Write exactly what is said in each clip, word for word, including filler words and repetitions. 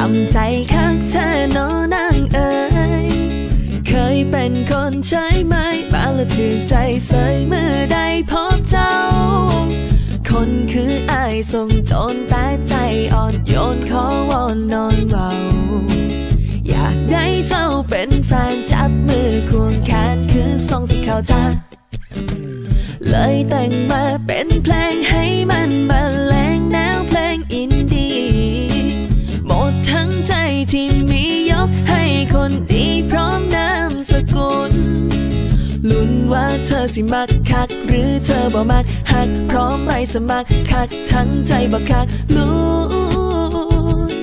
ำใจคักเธอโนนางเอ๋ยเคยเป็นคนใช้ไม้มาละถือใจใส่เมื่อได้พบเจ้าคนคืออายส่งจนแต่ใจอ่อนโยนขอวอนนอนเบาอยากได้เจ้าเป็นแฟนจับมือควงแขนคือส่งสิเข้าใจเลยแต่งมาเป็นเพลงให้มันบรรเลงแนวเพลงอินดี้หมดทั้งใจที่มียกให้คนดีพร้อมนามสกุลลุ้นว่าเธอสิมักคักหรือเธอบ่มักหักพร้อมไปสมัครคักทั้งใจบ่คักลุ้น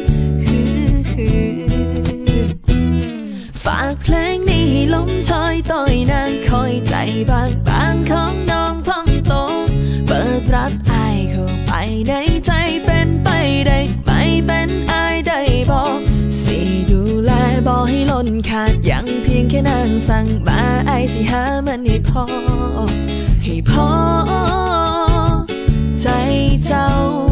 ฝากเพลงนี้ให้ลมชอยต่อยนางคอยใจบางบางของน้องพองโตเปิดรับอายเข้าไปในใจเป็นไปได้ไม่เป็นอายได้บอกสิดูแลบอกให้ล้นขาดยังเพียงแค่นางสั่งมาอายสิหามันให้พอให้พอใจเจ้า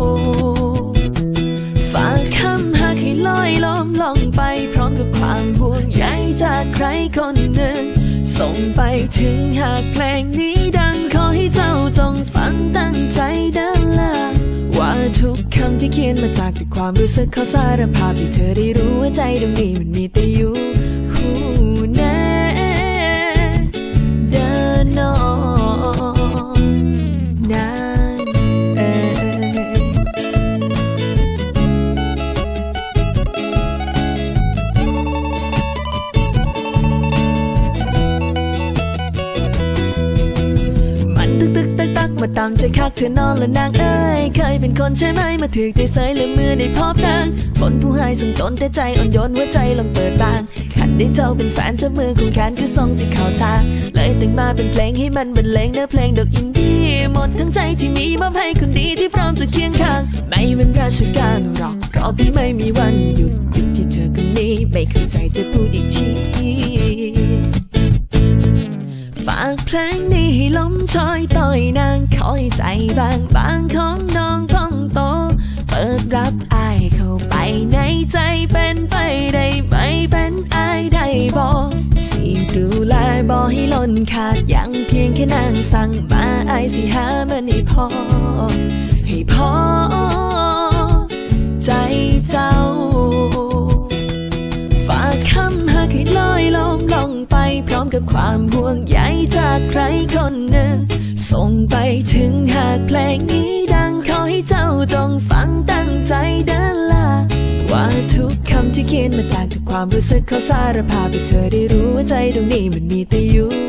ฝากคำหากให้ลอยล้มลงไปพร้อมกับความห่วงใยจากใครคนหนึ่งส่งไปถึงหากเพลงนี้ดังขอให้เจ้าจงฟังตั้งใจเดินละว่าทุกคำที่เขียนมาจากแต่ความรู้สึกขอสารภาพให้เธอได้รู้ว่าใจตรงนี้มันมีแต่อยู่คู่แน่เดินนอนนานเอ่ยมันตึกตึกตักตักมาตามใจคักเธอนอนและนางเอ้ยเคยเป็นคนใช่ไหมมาถือใจใส่เลยเมื่อได้พบนางคนผู้ให้ส่งจนแต่ใจอ่อนโยนหัวใจลองเปิดบางขันได้เจ้าเป็นแฟนจับมือของแขนคือส่งสิเข้าทางเลยแต่งมาเป็นเพลงให้มันบรรเลงเนื้อเพลงดอกอินดี้หมดทั้งใจที่มีมอบให้คนดีที่พร้อมจะเคียงข้างไม่เป็นราชการหรอกเพราะพี่ไม่มีวันหยุดหยุดที่เธอคนนี้ไม่เข้าใจจะพูดอีกทีฝากเพลงนี้ให้ลมชอยต่อยนางคอยใจบางบางของน้องพองโตเปิดรับอายเข้าไปในใจเป็นไปได้ไม่เป็นอายได้บอกสิดูแลบอกให้ล้นขาดยังเพียงแค่นางสั่งมาอายสิหามันให้พอให้พอใจเจ้าฝากคำหากให้ลอยลมลงไปพร้อมกับความห่วงใยจากใครคนหนึ่งส่งไปถึงหากเพลงนี้ดังขอให้เจ้าจงฟังตั้งใจเดินละว่าทุกคำที่เขียนมาจากทุกความรู้สึกเขาสารภาพให้เธอได้รู้ว่าใจตรงนี้มันมีแต่อยู่